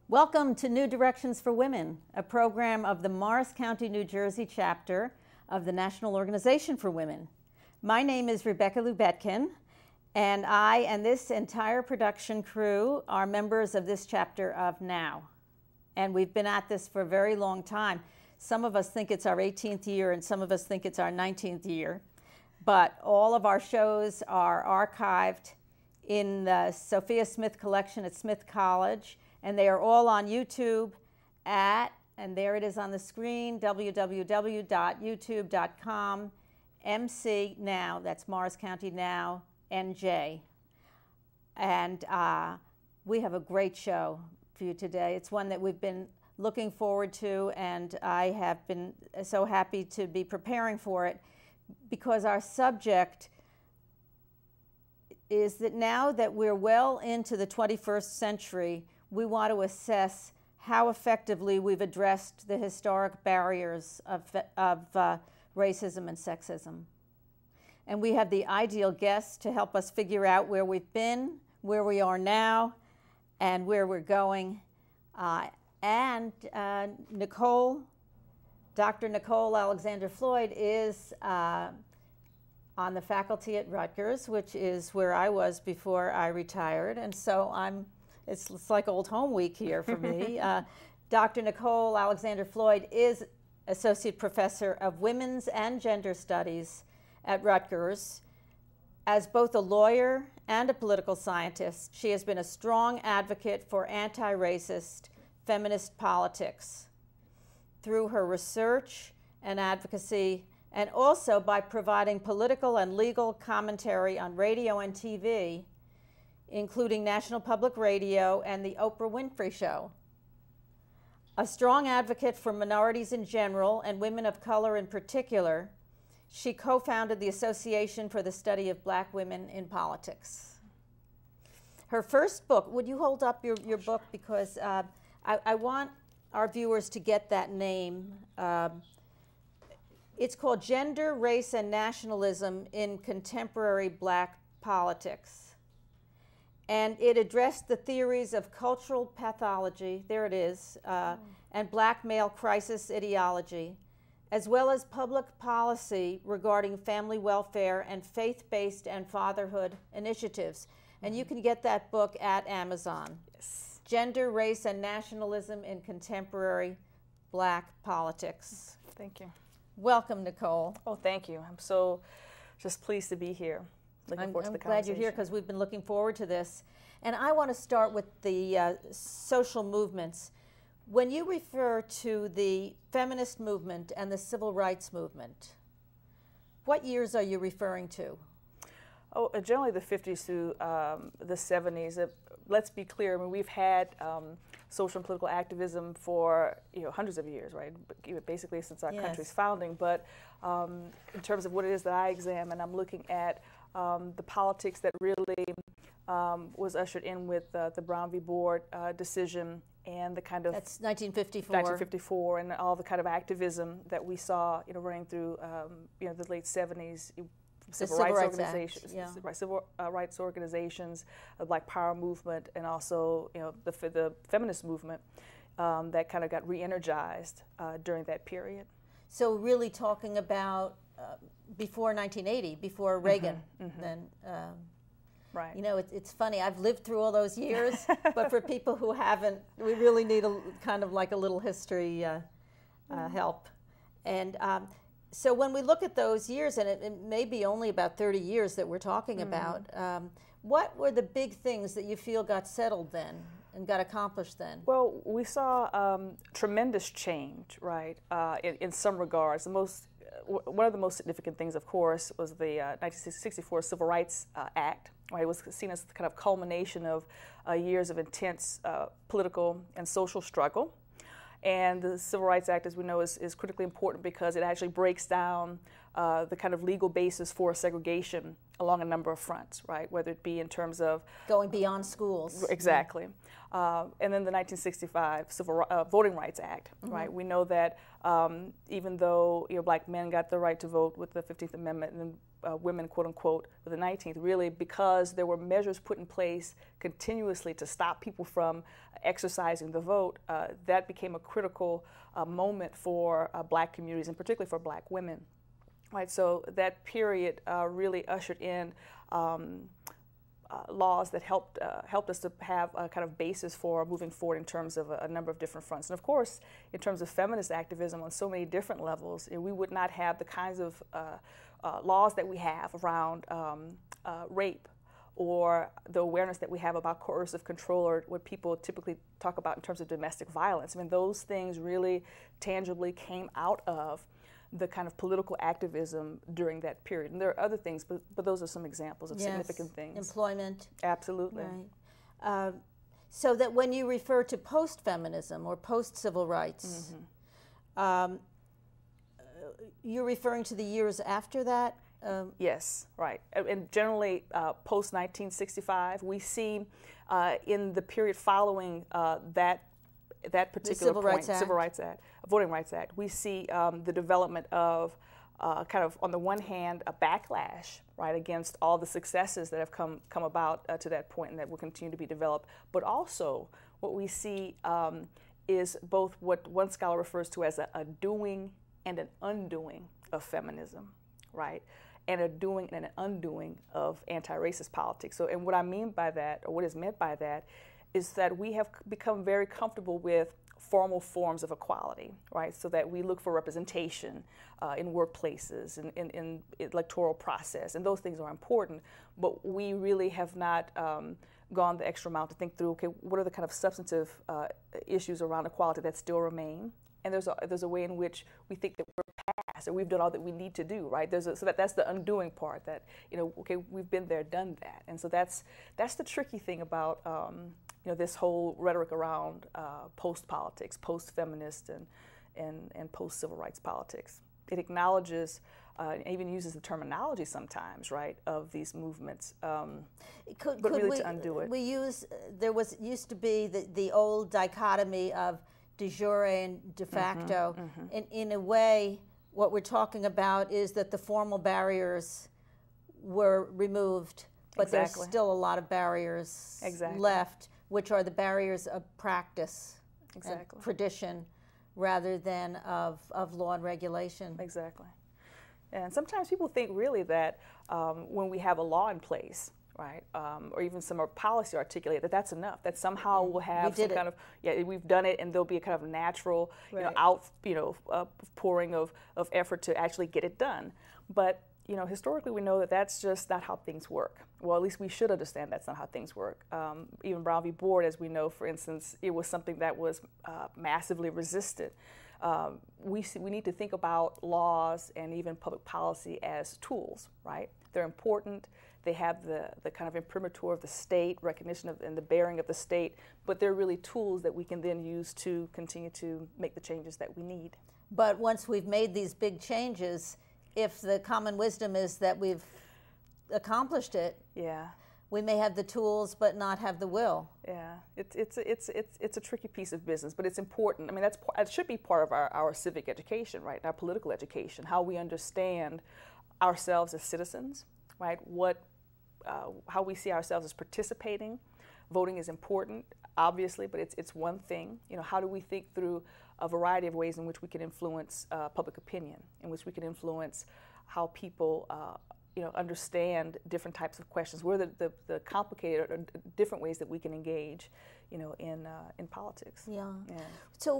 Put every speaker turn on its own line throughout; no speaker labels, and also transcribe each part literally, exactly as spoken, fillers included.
Welcome to New Directions for Women, a program of the Morris County, New Jersey chapter of the National Organization for Women. My name is Rebecca Lubetkin, and I and this entire production crew are members of this chapter of NOW. And we've been at this for a very long time. Some of us think it's our eighteenth year, and some of us think it's our nineteenth year. But all of our shows are archived in the Sophia Smith collection at Smith College, and they are all on YouTube at, and there it is on the screen, w w w dot youtube dot com, M C Now, that's Morris County Now, N J. And uh, we have a great show for you today. It's one that we've been looking forward to, and I have been so happy to be preparing for it, because our subject is that now that we're well into the twenty-first century, we want to assess how effectively we've addressed the historic barriers of, of uh, racism and sexism. And we have the ideal guest to help us figure out where we've been, where we are now, and where we're going. Uh, and uh, Nicole, Doctor Nicole Alexander Floyd is uh, on the faculty at Rutgers, which is where I was before I retired. And so I'm It's, it's like old home week here for me. uh, Doctor Nicole Alexander Floyd is Associate Professor of Women's and Gender Studies at Rutgers. As both a lawyer and a political scientist, she has been a strong advocate for anti-racist feminist politics through her research and advocacy, and also by providing political and legal commentary on radio and T V, including National Public Radio and The Oprah Winfrey Show. A strong advocate for minorities in general and women of color in particular, she co-founded the Association for the Study of Black Women in Politics. Her first book, would you hold up your, your book, because uh, I, I want our viewers to get that name. Uh, it's called Gender, Race, and Nationalism in Contemporary Black Politics. And it addressed the theories of cultural pathology, there it is, uh, oh. and black male crisis ideology, as well as public policy regarding family welfare and faith-based and fatherhood initiatives. And you can get that book at Amazon. Yes. Gender, Race, and Nationalism in Contemporary Black Politics.
Thank you.
Welcome, Nicole.
Oh, thank you. I'm so just pleased to be here. Looking
I'm,
forward to
I'm
the
glad you're here, because we've been looking forward to this. And I want to start with the uh, social movements. When you refer to the feminist movement and the civil rights movement, what years are you referring to?
Oh, uh, generally the fifties through um, the seventies. Uh, let's be clear, I mean, we've had um, social and political activism for you know hundreds of years, right? Basically since our
yes. country's
founding. But um, in terms of what it is that I examine, I'm looking at Um, the politics that really um, was ushered in with uh, the Brown v. Board uh, decision, and the kind of
that's nineteen fifty-four.
nineteen fifty-four, and all the kind of activism that we saw, you know, running through, um, you know, the late seventies, civil,
civil
rights,
rights
organizations,
Act, yeah.
civil uh, rights organizations, the Black Power movement, and also, you know, the the feminist movement um, that kind of got re-energized uh, during that period.
So really talking about Uh, before nineteen eighty, before Reagan,
mm-hmm, mm-hmm.
then, um,
right.
You know, it, it's funny, I've lived through all those years, but for people who haven't, we really need a kind of like a little history uh, uh, help. And um, so when we look at those years, and it, it may be only about thirty years that we're talking mm-hmm. about, um, what were the big things that you feel got settled then and got accomplished then?
Well, we saw um, tremendous change, right, uh, in, in some regards. The most One of the most significant things, of course, was the uh, nineteen sixty-four Civil Rights uh, Act. Right? It was seen as the kind of culmination of uh, years of intense uh, political and social struggle. And the Civil Rights Act, as we know, is, is critically important because it actually breaks down uh, the kind of legal basis for segregation along a number of fronts, right? Whether it be in terms of
going beyond schools.
Exactly. Uh, and then the nineteen sixty-five Civil uh, Voting Rights Act, mm-hmm. right? We know that um, even though you know black men got the right to vote with the fifteenth Amendment, and then uh, women, quote unquote, of the nineteenth, really because there were measures put in place continuously to stop people from exercising the vote. Uh, that became a critical uh, moment for uh, black communities, and particularly for black women. Right, so that period uh, really ushered in um, uh, laws that helped uh, helped us to have a kind of basis for moving forward in terms of a, a number of different fronts. And of course, in terms of feminist activism on so many different levels, we would not have the kinds of uh, uh, laws that we have around um, uh, rape, or the awareness that we have about coercive control, or what people typically talk about in terms of domestic violence. I mean, those things really tangibly came out of the kind of political activism during that period. And there are other things, but, but those are some examples of
yes.
significant things.
Employment.
Absolutely.
Right. Uh, so that when you refer to post-feminism or post-civil rights, mm-hmm. um, you're referring to the years after that? Um,
yes, right. And generally, uh, post nineteen sixty-five, we see uh, in the period following uh, that that particular
Civil
point,
Rights Act.
Civil Rights Act, Voting Rights Act, we see um, the development of uh, kind of, on the one hand, a backlash, right, against all the successes that have come come about uh, to that point and that will continue to be developed. But also, what we see um, is both what one scholar refers to as a, a doing and an undoing of feminism, right? And a doing and an undoing of anti-racist politics. So, and what I mean by that, or what is meant by that, is that we have become very comfortable with formal forms of equality, right? So that we look for representation uh, in workplaces, in, in, in electoral process, and those things are important, but we really have not um, gone the extra mile to think through, okay, what are the kind of substantive uh, issues around equality that still remain? And there's a, there's a way in which we think that we're past, or we've done all that we need to do, right? There's a, so that, that's the undoing part, that, you know, okay, we've been there, done that. And so that's, that's the tricky thing about, um, you know, this whole rhetoric around uh, post-politics, post-feminist, and, and, and post-civil rights politics. It acknowledges, uh, and even uses the terminology sometimes, right, of these movements, um,
could,
but
could
really
we,
to undo it.
We use, there was, used to be the, the old dichotomy of de jure and de facto.
Mm-hmm, mm-hmm.
In, in a way, what we're talking about is that the formal barriers were removed, but
Exactly.
there's still a lot of barriers
Exactly.
left, which are the barriers of practice
Exactly.
and tradition rather than of, of law and regulation.
Exactly. And sometimes people think really that um, when we have a law in place, right, um, or even some policy articulated, that that's enough, that somehow we'll have some
it.
kind of, yeah, we've done it, and there'll be a kind of natural,
right.
you know, out, you know, uh, pouring of, of effort to actually get it done. But, you know, historically we know that that's just not how things work. Well, at least we should understand that's not how things work. Um, even Brown v. Board, as we know, for instance, it was something that was uh, massively resisted. Um, we, see, we need to think about laws and even public policy as tools, right? They're important. They have the, the kind of imprimatur of the state, recognition of, and the bearing of the state, but they're really tools that we can then use to continue to make the changes that we need.
But once we've made these big changes, if the common wisdom is that we've accomplished it,
yeah,
we may have the tools but not have the will.
Yeah, it's it's it's it's it's a tricky piece of business, but it's important. I mean, that's it should be part of our, our civic education, right? Our political education, how we understand ourselves as citizens, right? What uh, how we see ourselves as participating. Voting is important, obviously, but it's it's one thing. You know, how do we think through a variety of ways in which we can influence uh, public opinion, in which we can influence how people uh, you know, understand different types of questions. What are the, the, the complicated or different ways that we can engage, you know, in uh, in politics?
Yeah.
yeah.
So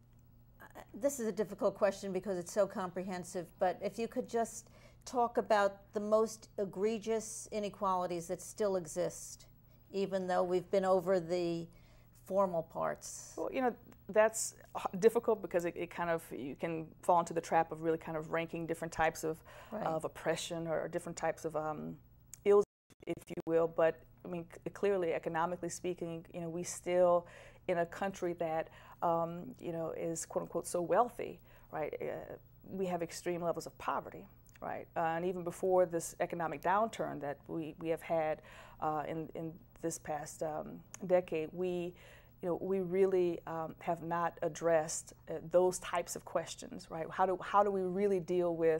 uh, this is a difficult question because it's so comprehensive, but if you could just talk about the most egregious inequalities that still exist, even though we've been over the formal parts.
Well, you know, that's difficult because it, it kind of, you can fall into the trap of really kind of ranking different types of, right. of oppression or different types of um, ills, if you will. But I mean, c clearly, economically speaking, you know, we still, in a country that, um, you know, is quote unquote so wealthy, right? Uh, we have extreme levels of poverty, right? Uh, and even before this economic downturn that we, we have had uh, in, in this past um, decade, we you know, we really um, have not addressed uh, those types of questions, right? How do, how do we really deal with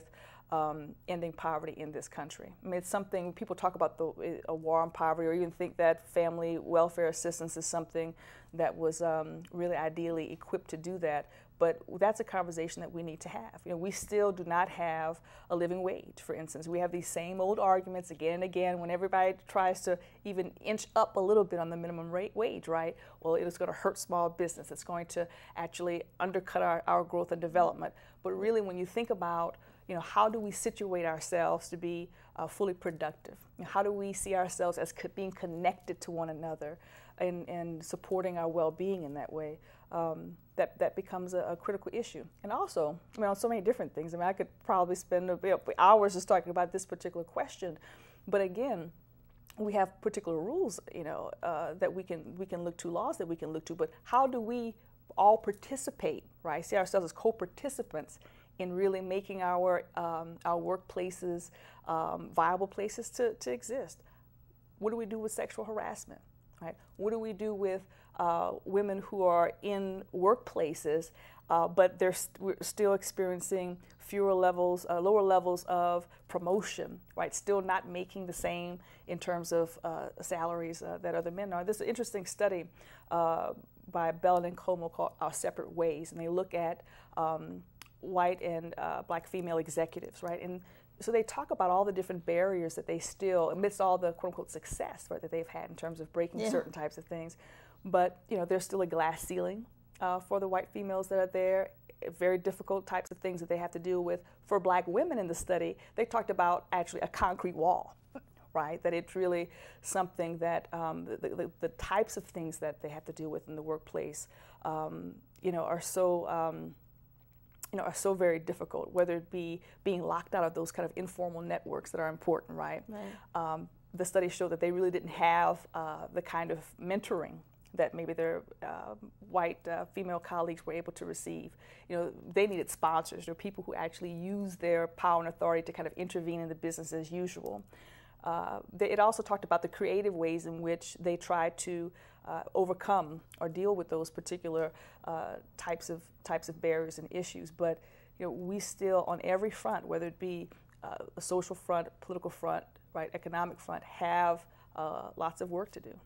um, ending poverty in this country. I mean, it's something people talk about, the a war on poverty, or even think that family welfare assistance is something that was um, really ideally equipped to do that. But that's a conversation that we need to have. You know, we still do not have a living wage, for instance. We have these same old arguments again and again when everybody tries to even inch up a little bit on the minimum rate wage, right? Well, it is going to hurt small business. It's going to actually undercut our, our growth and development. But really, when you think about, you know, how do we situate ourselves to be uh, fully productive? You know, how do we see ourselves as co being connected to one another and, and supporting our well-being in that way? Um, that, that becomes a, a critical issue. And also, I mean, on so many different things. I mean, I could probably spend a, you know, hours just talking about this particular question. But again, we have particular rules, you know, uh, that we can, we can look to, laws that we can look to. But how do we all participate, right? See ourselves as co-participants in really making our, um, our workplaces um, viable places to, to exist? What do we do with sexual harassment? Right? What do we do with uh, women who are in workplaces, uh, but they're st we're still experiencing fewer levels, uh, lower levels of promotion, right? Still not making the same in terms of uh, salaries uh, that other men are. This is an interesting study uh, by Bell and Como called Our Separate Ways, and they look at um, white and uh, black female executives, right? And so they talk about all the different barriers that they still, amidst all the quote-unquote success, right, that they've had in terms of breaking yeah. certain types of things. But, you know, there's still a glass ceiling uh, for the white females that are there, very difficult types of things that they have to deal with. For black women in the study, they talked about actually a concrete wall, right, that it's really something that um, the, the, the types of things that they have to deal with in the workplace, um, you know, are so... Um, you know, are so very difficult, whether it be being locked out of those kind of informal networks that are important, right? right. Um, the studies show that they really didn't have uh, the kind of mentoring that maybe their uh, white uh, female colleagues were able to receive. You know, they needed sponsors, you know, people who actually use their power and authority to kind of intervene in the business as usual. Uh, they, it also talked about the creative ways in which they tried to uh, overcome or deal with those particular uh, types of types of barriers and issues. But you know, we still, on every front, whether it be uh, a social front, political front, right, economic front, have uh, lots of work to do.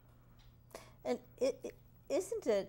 And it, it, isn't it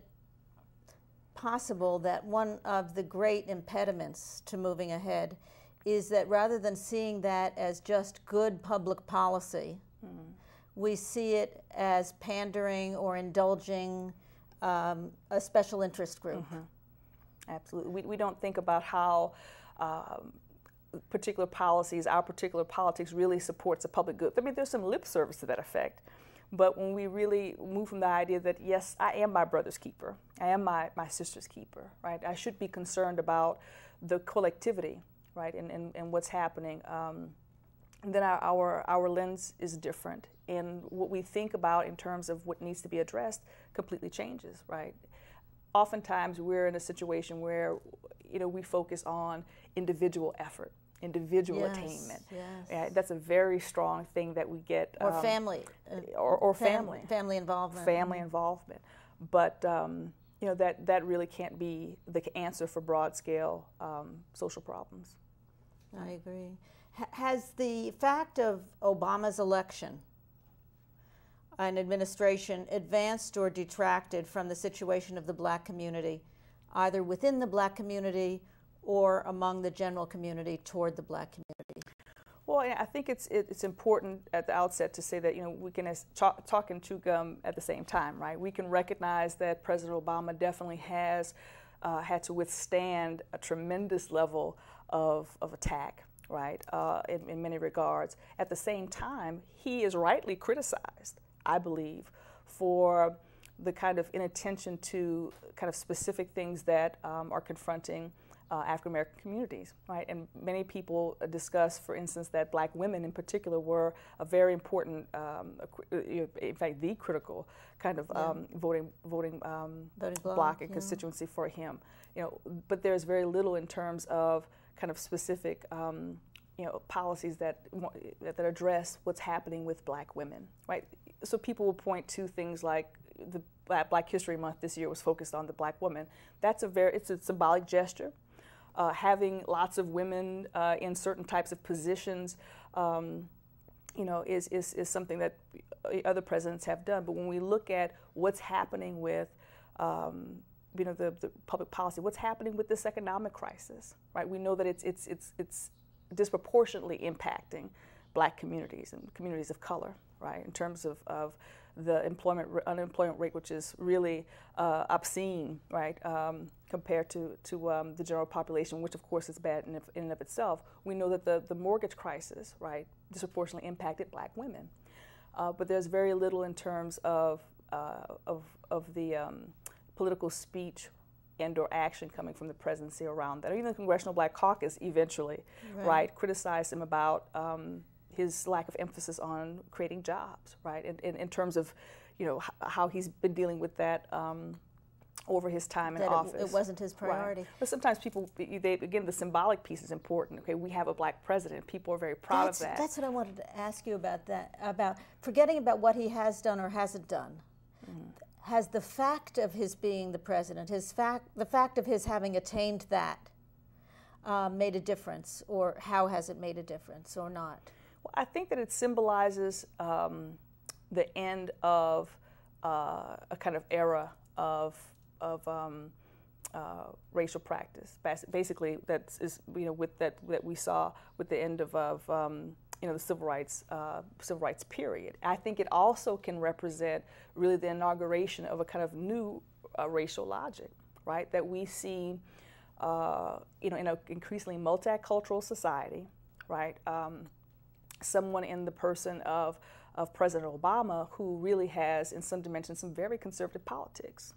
possible that one of the great impediments to moving ahead is that rather than seeing that as just good public policy, mm-hmm. we see it as pandering or indulging um, a special interest group?
Mm-hmm. Absolutely. We, we don't think about how um, particular policies, our particular politics really supports a public good. I mean, there's some lip service to that effect. But when we really move from the idea that, yes, I am my brother's keeper, I am my, my sister's keeper, right? I should be concerned about the collectivity, right, and, and, and what's happening. Um, and then our, our, our lens is different. And what we think about in terms of what needs to be addressed completely changes, right? Oftentimes we're in a situation where, you know, we focus on individual effort, individual
yes,
attainment.
Yes.
Yeah, that's a very strong thing that we get.
Or
um,
family.
Or, or
Fam
family.
Family involvement.
Family involvement. But, um, you know, that, that really can't be the answer for broad-scale um, social problems.
I agree. H has the fact of Obama's election and administration advanced or detracted from the situation of the black community, either within the black community or among the general community toward the black community?
Well, I think it's it's important at the outset to say that, you know, we can talk, talk and chew gum at the same time, right? We can recognize that President Obama definitely has uh, had to withstand a tremendous level of, of attack, right, uh, in, in many regards. At the same time, he is rightly criticized, I believe, for the kind of inattention to kind of specific things that um, are confronting Uh, African-American communities, right? And many people uh, discuss, for instance, that black women in particular were a very important, um, a, in fact, the critical kind of
yeah.
um, voting voting, um,
voting bloc,
block and
yeah.
constituency for him. You know, but there's very little in terms of kind of specific, um, you know, policies that that address what's happening with black women, right? So people will point to things like the Black, Black History Month this year was focused on the black woman. That's a very, it's a symbolic gesture. uh, having lots of women uh, in certain types of positions, um, you know, is, is, is something that other presidents have done. But when we look at what's happening with, um, you know, the, the public policy, what's happening with this economic crisis, right? We know that it's, it's, it's, it's disproportionately impacting Black communities and communities of color, right? In terms of, of the employment unemployment rate, which is really uh, obscene, right, um, compared to to um, the general population, which of course is bad in, in and of itself. We know that the the mortgage crisis, right, disproportionately impacted Black women, uh, but there's very little in terms of uh, of of the um, political speech and or action coming from the presidency around that. Or even the Congressional Black Caucus eventually, right, right criticized him about. Um, his lack of emphasis on creating jobs, right, in, in, in terms of, you know, h- how he's been dealing with that um, over his time
that
in
it,
office.
It wasn't his priority.
Right. But sometimes people, they, again, the symbolic piece is important. Okay, we have a Black president. People are very proud
that's,
of that.
That's what I wanted to ask you about that, about forgetting about what he has done or hasn't done. Mm-hmm. Has the fact of his being the president, his fact, the fact of his having attained that uh, made a difference, or how has it made a difference or not?
Well, I think that it symbolizes um, the end of uh, a kind of era of of um, uh, racial practice. Basically, that is, you know, with that that we saw with the end of, of um, you know, the civil rights uh, civil rights period. I think it also can represent really the inauguration of a kind of new uh, racial logic, right? That we see, uh, you know, in an increasingly multicultural society, right? Um, someone in the person of, of President Obama who really has, in some dimensions, some very conservative politics.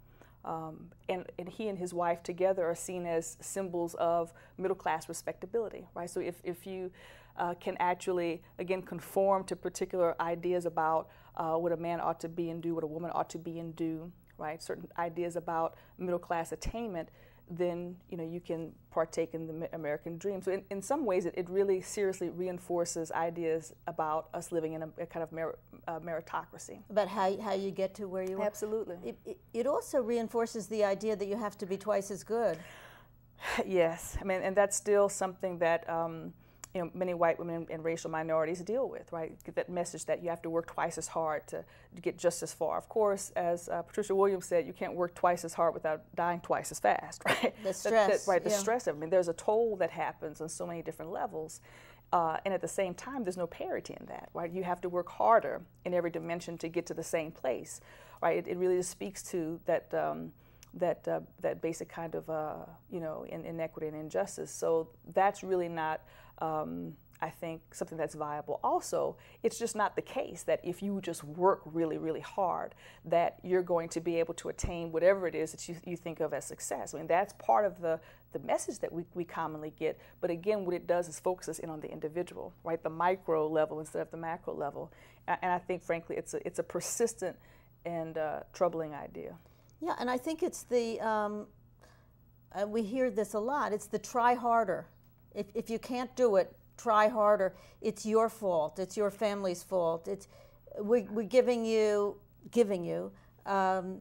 Um, and, and he and his wife together are seen as symbols of middle-class respectability, right? So if, if you uh, can actually, again, conform to particular ideas about uh, what a man ought to be and do, what a woman ought to be and do, right? Certain ideas about middle-class attainment, then you know you can partake in the American dream. So in, in some ways, it, it really seriously reinforces ideas about us living in a, a kind of mer uh, meritocracy.
About how, how you get to where you are.
Absolutely.
It, it, it also reinforces the idea that you have to be twice as good.
Yes, I mean, and that's still something that um, you know many white women and racial minorities deal with, right? That message that you have to work twice as hard to, to get just as far. Of course, as uh, Patricia Williams said, you can't work twice as hard without dying twice as fast, right?
The stress.
That, that, right, the
yeah.
stress of it. I mean, there's a toll that happens on so many different levels. Uh, and at the same time, there's no parity in that, right? You have to work harder in every dimension to get to the same place, right? It, it really just speaks to that um, that uh, that basic kind of uh, you know in, inequity and injustice. So that's really not, um, I think, something that's viable. Also, it's just not the case that if you just work really, really hard, that you're going to be able to attain whatever it is that you, you think of as success. I mean, that's part of the, the message that we, we commonly get. But again, what it does is focus us in on the individual, right? The micro level instead of the macro level. And, and I think, frankly, it's a, it's a persistent and uh, troubling idea.
Yeah, and I think it's the, um, uh, we hear this a lot, it's the try harder. If, if you can't do it, try harder. It's your fault. It's your family's fault. It's we, we're giving you, giving you um,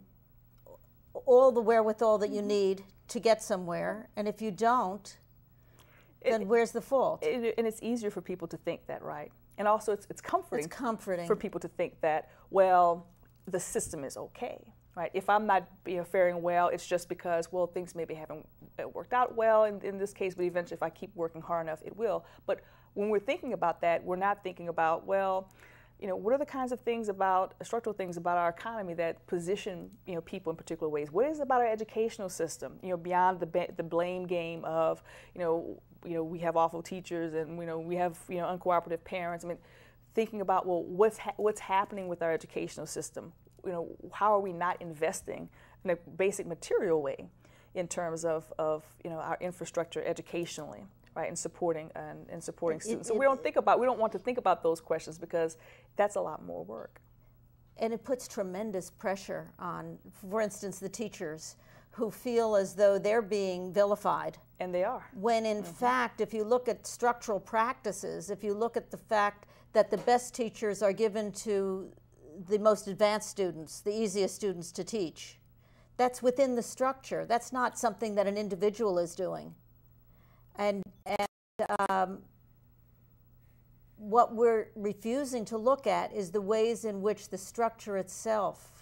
all the wherewithal that you need to get somewhere, and if you don't, then it, where's the fault?
It, and it's easier for people to think that, right? And also, it's it's comforting.
It's comforting
for people to think that, well, the system is okay. Right? If I'm not you know, faring well, it's just because, well, things maybe haven't worked out well in, in this case, but eventually if I keep working hard enough, it will. But when we're thinking about that, we're not thinking about, well, you know, what are the kinds of things about, structural things about our economy that position, you know, people in particular ways? What is it about our educational system, you know, beyond the, the blame game of, you know, you know, we have awful teachers and, you know, we have, you know, uncooperative parents. I mean, thinking about, well, what's, ha what's happening with our educational system? You know, how are we not investing in a basic material way in terms of, of you know, our infrastructure educationally, right, and supporting and, and supporting it, students. So it, we don't think about, we don't want to think about those questions because that's a lot more work.
And it puts tremendous pressure on, for instance, the teachers who feel as though they're being vilified.
And they are.
When in mm-hmm. fact, if you look at structural practices, if you look at the fact that the best teachers are given to the most advanced students, the easiest students to teach. That's within the structure. That's not something that an individual is doing. And, and um, what we're refusing to look at is the ways in which the structure itself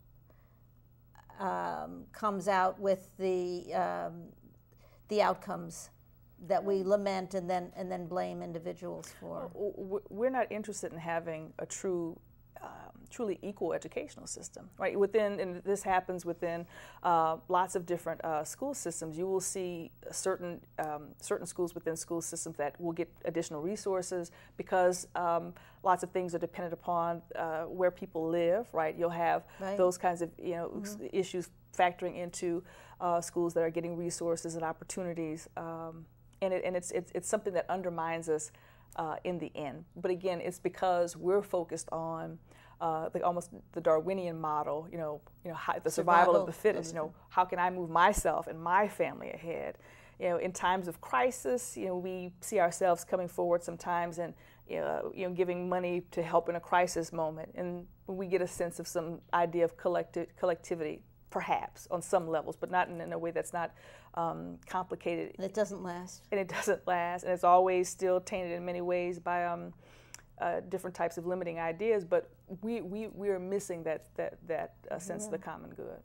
um, comes out with the, um, the outcomes that we lament and then, and then blame individuals for.
We're not interested in having a true Um, truly equal educational system, right? Within, and this happens within uh, lots of different uh, school systems. You will see certain um, certain schools within school systems that will get additional resources because um, lots of things are dependent upon uh, where people live, right? You'll have
right.
those kinds of you know
Mm-hmm.
issues factoring into uh, schools that are getting resources and opportunities, um, and it, and it's, it's it's something that undermines us uh, in the end. But again, it's because we're focused on Uh, the, almost the Darwinian model, you know, you know, how, the survival, survival of the fittest. You know, how can I move myself and my family ahead? You know, in times of crisis, you know, we see ourselves coming forward sometimes and you know, you know, giving money to help in a crisis moment, and we get a sense of some idea of collective collectivity, perhaps on some levels, but not in, in a way that's not um, complicated.
And it doesn't last.
And it doesn't last, and it's always still tainted in many ways by. Um, Uh, different types of limiting ideas, but we, we, we are missing that, that, that uh, sense yeah. of the common good.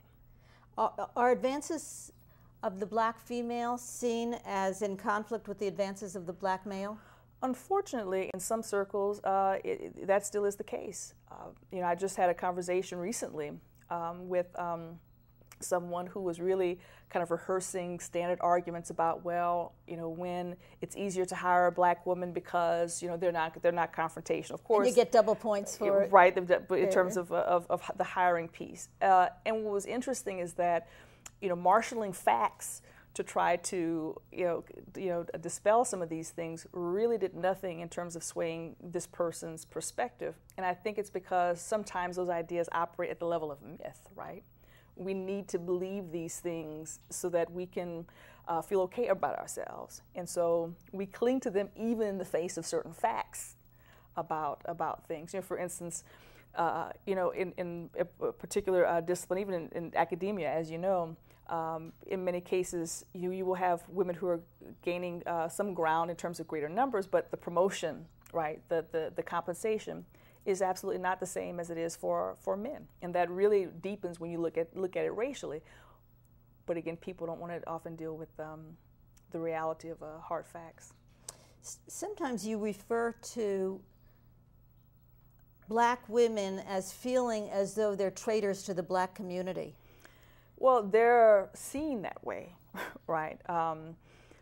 Are, are advances of the black female seen as in conflict with the advances of the black male?
Unfortunately, in some circles, uh, it, it, that still is the case. Uh, you know, I just had a conversation recently um, with um, someone who was really kind of rehearsing standard arguments about, well, you know, when it's easier to hire a black woman because, you know, they're not they're not confrontational. Of course,
and you get double points for it,
right? In terms of, of of the hiring piece. Uh, and what was interesting is that, you know, marshaling facts to try to you know you know dispel some of these things really did nothing in terms of swaying this person's perspective. And I think it's because sometimes those ideas operate at the level of myth, right? We need to believe these things so that we can uh, feel okay about ourselves. And so we cling to them even in the face of certain facts about about things. You know, for instance, uh, you know, in, in a particular uh, discipline, even in, in academia, as you know, um, in many cases, you, you will have women who are gaining uh, some ground in terms of greater numbers, but the promotion, right, the, the, the compensation, is absolutely not the same as it is for, for men. And that really deepens when you look at look at it racially. But again, people don't want to often deal with um, the reality of uh, hard facts.
Sometimes you refer to black women as feeling as though they're traitors to the black community.
Well, they're seen that way, right? Um,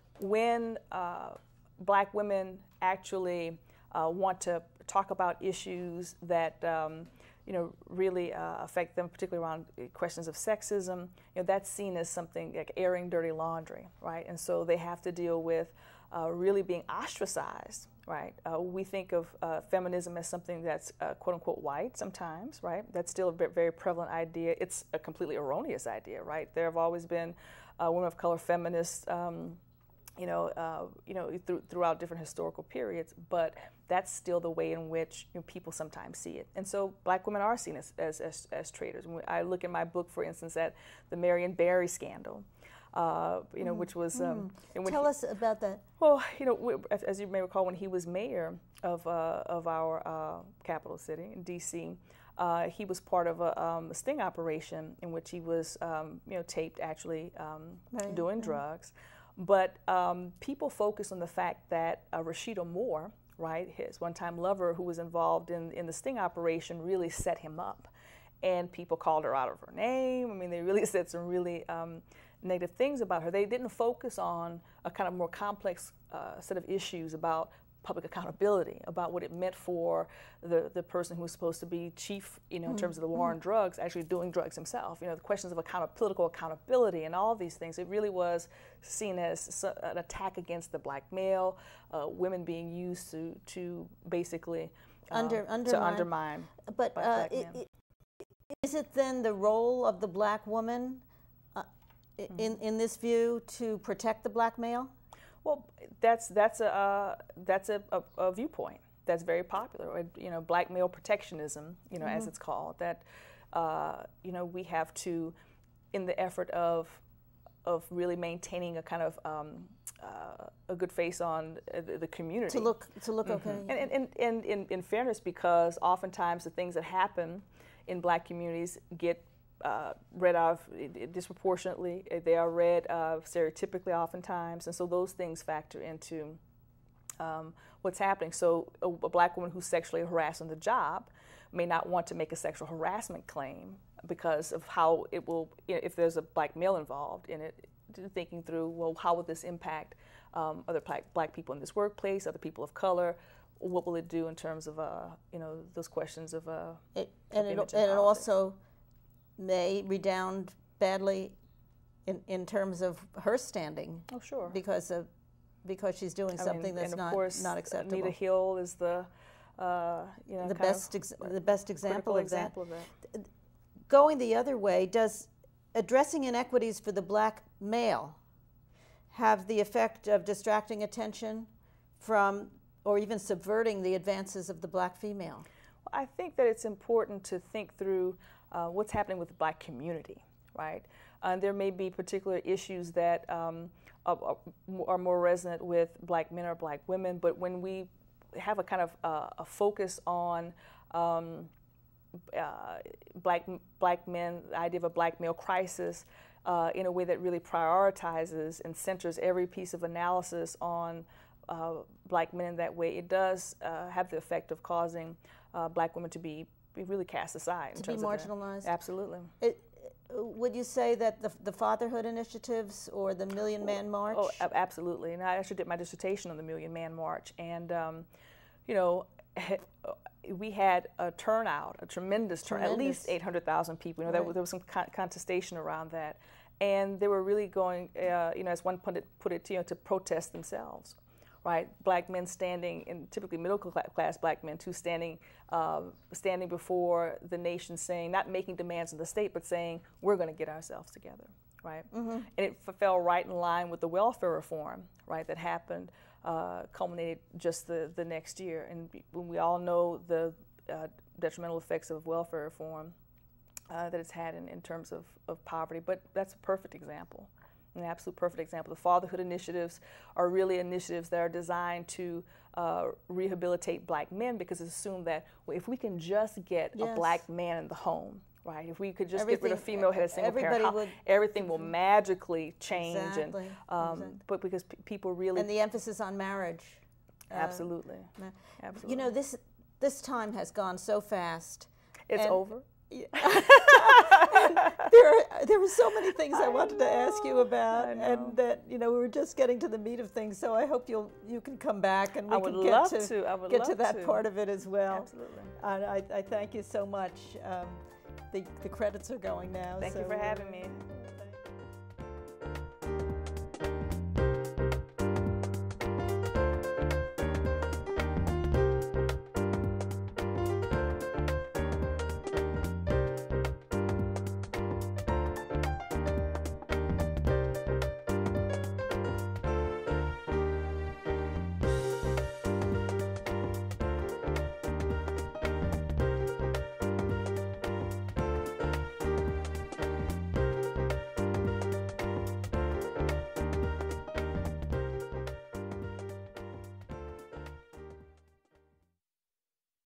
when uh, black women actually uh, want to talk about issues that um, you know really uh, affect them, particularly around questions of sexism, you know, that's seen as something like airing dirty laundry, right? And so they have to deal with uh, really being ostracized, right? Uh, we think of uh, feminism as something that's uh, quote unquote white sometimes, right? That's still a very prevalent idea. It's a completely erroneous idea, right? There have always been uh, women of color feminists, um, you know, uh, you know, th throughout different historical periods, but that's still the way in which you know, people sometimes see it. And so black women are seen as, as, as, as traitors. When I look in my book, for instance, at the Marion Barry scandal, uh, you know, mm. which was... Um,
mm. Tell he, us about that.
Well, you know, we, as you may recall, when he was mayor of, uh, of our uh, capital city, in D C, uh, he was part of a, um, a sting operation in which he was, um, you know, taped actually um, right. doing right. drugs. But um, people focus on the fact that uh, Rashida Moore, right, his one-time lover who was involved in, in the sting operation, really set him up. And people called her out of her name. I mean, they really said some really um, negative things about her. They didn't focus on a kind of more complex uh, set of issues about public accountability, about what it meant for the, the person who was supposed to be chief, you know, in terms of the war on drugs, actually doing drugs himself. You know, the questions of account political accountability and all of these things. It really was seen as an attack against the black male, uh, women being used to to basically uh,
Under, undermine.
to undermine.
But uh, it, it, is it then the role of the black woman, uh, mm-hmm. in in this view, to protect the black male?
Well, that's that's a uh, that's a, a, a viewpoint that's very popular. You know, black male protectionism, you know, mm-hmm. as it's called. That uh, you know, we have to, in the effort of of really maintaining a kind of um, uh, a good face on uh, the, the community.
To look, to look
Mm-hmm.
okay.
And, and, and in, in fairness, because oftentimes the things that happen in black communities get uh, read of disproportionately. They are read uh, stereotypically oftentimes, and so those things factor into um, what's happening. So a, a black woman who's sexually harassed on the job may not want to make a sexual harassment claim because of how it will, if there's a black male involved in it, thinking through, well, how will this impact um, other black, black people in this workplace, other people of color? What will it do in terms of, uh, you know, those questions of, uh,
it,
of
and, it,
image
and it
politics?
also may redound badly in, in terms of her standing.
Oh, sure.
Because of because she's doing
I
something
mean,
that's
and of
not
course,
not acceptable.
Anita Hill is the, uh, you know,
the
kind
best
of
ex the best example of
example
that.
of that.
Going the other way, does addressing inequities for the black male have the effect of distracting attention from or even subverting the advances of the black female?
I think that it's important to think through uh, what's happening with the black community, right? Uh, there may be particular issues that um, are, are more resonant with black men or black women, but when we have a kind of uh, a focus on um, uh, black black men, the idea of a black male crisis, uh, in a way that really prioritizes and centers every piece of analysis on uh, black men in that way, it does uh, have the effect of causing uh, black women to be, be really cast aside.
To
in
be
terms
marginalized?
Of the, absolutely.
It, would you say that the, the fatherhood initiatives or the Million Man March?
Oh, absolutely. And I actually did my dissertation on the Million Man March. And, um, you know, we had a turnout, a tremendous turnout, at least eight hundred thousand people. You know,
right.
there, there was some con contestation around that. And they were really going, uh, you know, as one pundit put it, you know, to protest themselves, right? Black men standing, and typically middle class black men too, standing, uh, standing before the nation saying, not making demands of the state, but saying, we're going to get ourselves together, right? Mm-hmm. And it fell right in line with the welfare reform, right, that happened, uh, culminated just the, the next year. And when we all know the uh, detrimental effects of welfare reform uh, that it's had in, in terms of, of poverty, but that's a perfect example. An absolute perfect example. The fatherhood initiatives are really initiatives that are designed to uh, rehabilitate black men, because it's assumed that, well, if we can just get
yes.
a black man in the home, right? If we could just
everything,
get rid of female-headed single parent, how,
would,
everything will magically change.
Exactly.
And, um,
exactly.
But because p people really
and the emphasis on marriage.
Absolutely.
Uh,
Absolutely.
You know, this this time has gone so fast.
It's
and,
over.
Yeah. there, are, there were so many things I, I wanted know, to ask you about, and that you know we were just getting to the meat of things. So I hope you'll you can come back and we
I would
can get
love
to,
to. I would
get
love
to that
to.
part of it as well.
Absolutely.
And I, I thank you so much. Um, the the credits are going now.
Thank
so
you for having me.